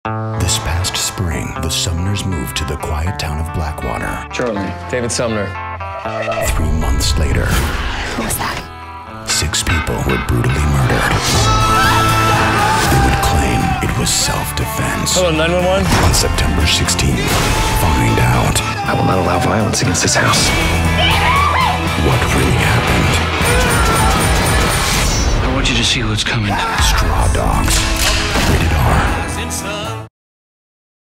This past spring, the Sumners moved to the quiet town of Blackwater. Charlie. David Sumner. 3 months later, Who was that? 6 people were brutally murdered. They would claim it was self-defense. Hello, 911? On September 16th, find out I will not allow violence against this house. what really happened. I want you to see what's coming. Straw Dogs. Rated R.